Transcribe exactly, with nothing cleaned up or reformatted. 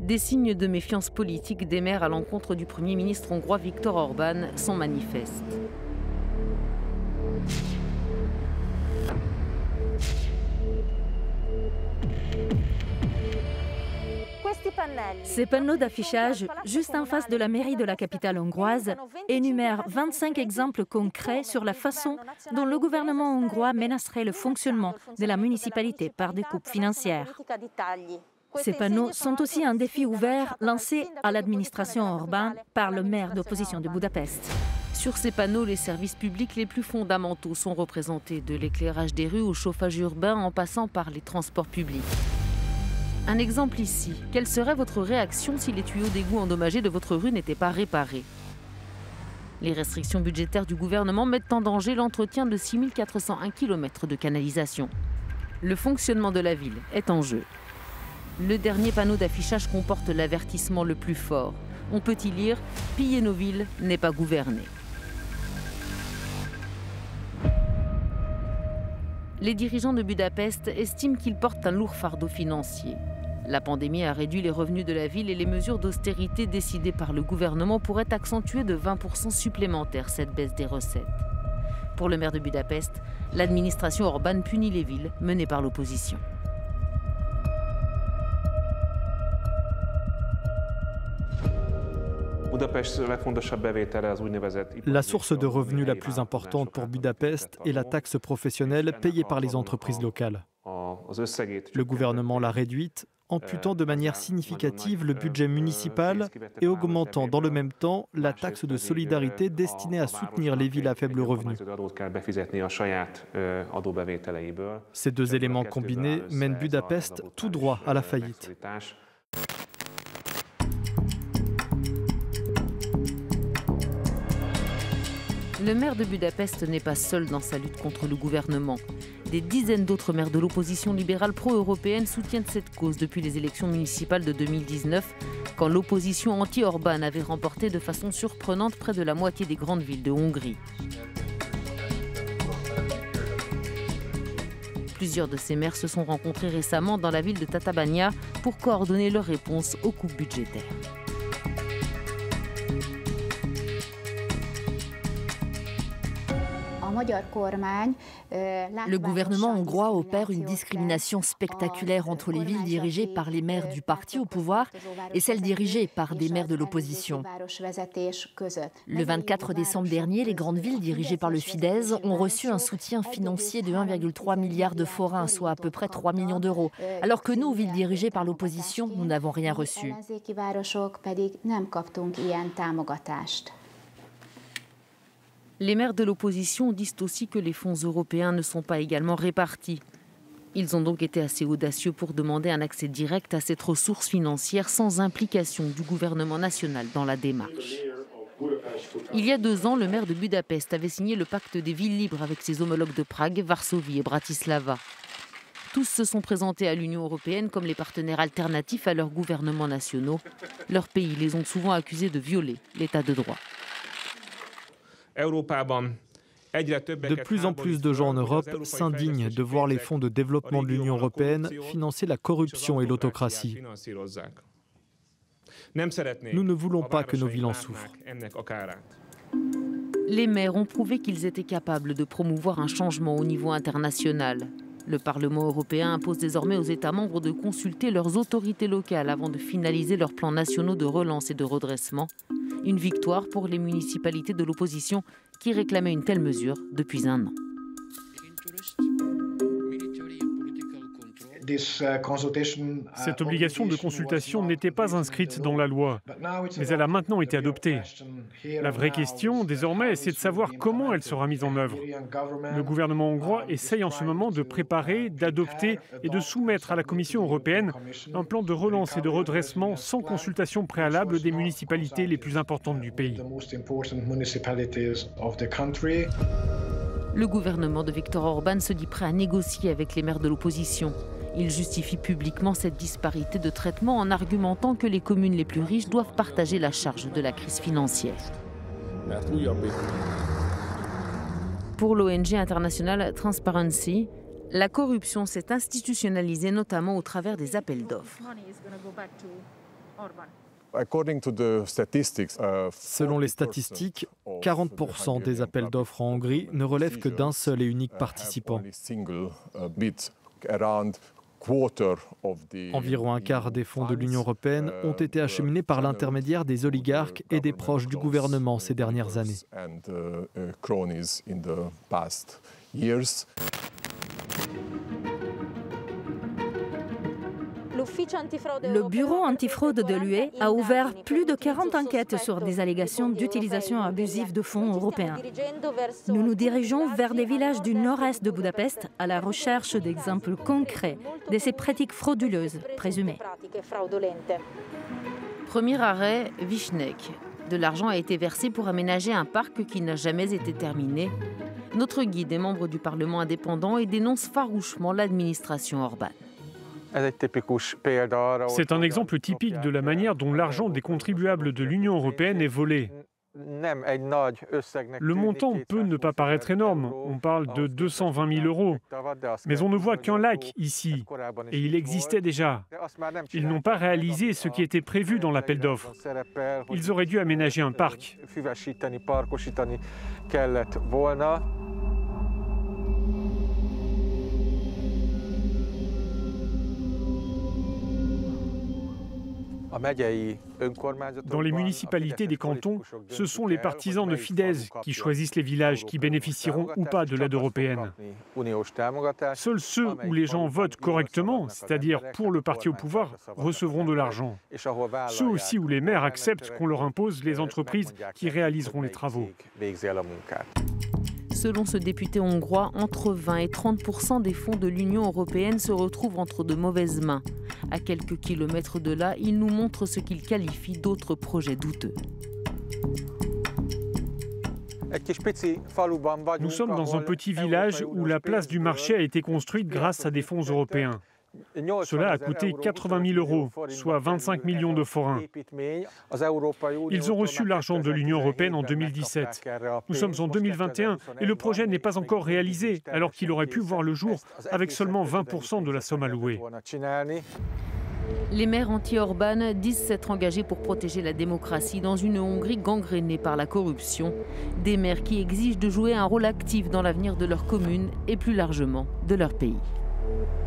Des signes de méfiance politique des maires à l'encontre du Premier ministre hongrois Viktor Orban sont manifestes. Ces panneaux d'affichage, juste en face de la mairie de la capitale hongroise, énumèrent vingt-cinq exemples concrets sur la façon dont le gouvernement hongrois menacerait le fonctionnement de la municipalité par des coupes financières. Ces panneaux sont aussi un défi ouvert lancé à l'administration Orban par le maire d'opposition de Budapest. Sur ces panneaux, les services publics les plus fondamentaux sont représentés, de l'éclairage des rues au chauffage urbain en passant par les transports publics. Un exemple ici. Quelle serait votre réaction si les tuyaux d'égout endommagés de votre rue n'étaient pas réparés? Les restrictions budgétaires du gouvernement mettent en danger l'entretien de six mille quatre cent un kilomètres de canalisation. Le fonctionnement de la ville est en jeu. Le dernier panneau d'affichage comporte l'avertissement le plus fort. On peut y lire « Piller nos villes n'est pas gouverner ». Les dirigeants de Budapest estiment qu'ils portent un lourd fardeau financier. La pandémie a réduit les revenus de la ville et les mesures d'austérité décidées par le gouvernement pourraient accentuer de vingt pour cent supplémentaires cette baisse des recettes. Pour le maire de Budapest, l'administration Orban punit les villes menées par l'opposition. La source de revenus la plus importante pour Budapest est la taxe professionnelle payée par les entreprises locales. Le gouvernement l'a réduite, amputant de manière significative le budget municipal et augmentant dans le même temps la taxe de solidarité destinée à soutenir les villes à faible revenu. Ces deux éléments combinés mènent Budapest tout droit à la faillite. Le maire de Budapest n'est pas seul dans sa lutte contre le gouvernement. Des dizaines d'autres maires de l'opposition libérale pro-européenne soutiennent cette cause depuis les élections municipales de deux mille dix-neuf, quand l'opposition anti-Orban avait remporté de façon surprenante près de la moitié des grandes villes de Hongrie. Plusieurs de ces maires se sont rencontrés récemment dans la ville de Tatabánya pour coordonner leur réponse aux coupes budgétaires. Le gouvernement hongrois opère une discrimination spectaculaire entre les villes dirigées par les maires du parti au pouvoir et celles dirigées par des maires de l'opposition. Le vingt-quatre décembre dernier, les grandes villes dirigées par le Fidesz ont reçu un soutien financier de un virgule trois milliard de forints, soit à peu près trois millions d'euros, alors que nous, villes dirigées par l'opposition, nous n'avons rien reçu. Les maires de l'opposition disent aussi que les fonds européens ne sont pas également répartis. Ils ont donc été assez audacieux pour demander un accès direct à cette ressource financière sans implication du gouvernement national dans la démarche. Il y a deux ans, le maire de Budapest avait signé le pacte des villes libres avec ses homologues de Prague, Varsovie et Bratislava. Tous se sont présentés à l'Union européenne comme les partenaires alternatifs à leurs gouvernements nationaux. Leurs pays les ont souvent accusés de violer l'état de droit. De plus en plus de gens en Europe s'indignent de voir les fonds de développement de l'Union européenne financer la corruption et l'autocratie. Nous ne voulons pas que nos villes en souffrent. Les maires ont prouvé qu'ils étaient capables de promouvoir un changement au niveau international. Le Parlement européen impose désormais aux États membres de consulter leurs autorités locales avant de finaliser leurs plans nationaux de relance et de redressement. Une victoire pour les municipalités de l'opposition qui réclamaient une telle mesure depuis un an. Cette obligation de consultation n'était pas inscrite dans la loi, mais elle a maintenant été adoptée. La vraie question, désormais, c'est de savoir comment elle sera mise en œuvre. Le gouvernement hongrois essaye en ce moment de préparer, d'adopter et de soumettre à la Commission européenne un plan de relance et de redressement sans consultation préalable des municipalités les plus importantes du pays. Le gouvernement de Viktor Orban se dit prêt à négocier avec les maires de l'opposition. Il justifie publiquement cette disparité de traitement en argumentant que les communes les plus riches doivent partager la charge de la crise financière. Pour l'O N G internationale Transparency, la corruption s'est institutionnalisée notamment au travers des appels d'offres. Selon les statistiques, quarante pour cent des appels d'offres en Hongrie ne relèvent que d'un seul et unique participant. Environ un quart des fonds de l'Union européenne ont été acheminés par l'intermédiaire des oligarques et des proches du gouvernement ces dernières années. Le bureau antifraude de l'U E a ouvert plus de quarante enquêtes sur des allégations d'utilisation abusive de fonds européens. Nous nous dirigeons vers des villages du nord-est de Budapest à la recherche d'exemples concrets de ces pratiques frauduleuses présumées. Premier arrêt, Višnek. De l'argent a été versé pour aménager un parc qui n'a jamais été terminé. Notre guide est membre du Parlement indépendant et dénonce farouchement l'administration Orbán. C'est un exemple typique de la manière dont l'argent des contribuables de l'Union européenne est volé. Le montant peut ne pas paraître énorme, on parle de deux cent vingt mille euros, mais on ne voit qu'un lac ici, et il existait déjà. Ils n'ont pas réalisé ce qui était prévu dans l'appel d'offres. Ils auraient dû aménager un parc. Dans les municipalités des cantons, ce sont les partisans de Fidesz qui choisissent les villages qui bénéficieront ou pas de l'aide européenne. Seuls ceux où les gens votent correctement, c'est-à-dire pour le parti au pouvoir, recevront de l'argent. Ceux aussi où les maires acceptent qu'on leur impose les entreprises qui réaliseront les travaux. Selon ce député hongrois, entre vingt et trente pour cent des fonds de l'Union européenne se retrouvent entre de mauvaises mains. À quelques kilomètres de là, il nous montre ce qu'il qualifie d'autres projets douteux. Nous sommes dans un petit village où la place du marché a été construite grâce à des fonds européens. Cela a coûté quatre-vingt mille euros, soit vingt-cinq millions de forints. Ils ont reçu l'argent de l'Union européenne en deux mille dix-sept. Nous sommes en deux mille vingt et un et le projet n'est pas encore réalisé, alors qu'il aurait pu voir le jour avec seulement vingt pour cent de la somme allouée. Les maires anti-Orbán disent s'être engagés pour protéger la démocratie dans une Hongrie gangrénée par la corruption. Des maires qui exigent de jouer un rôle actif dans l'avenir de leur commune et plus largement de leur pays.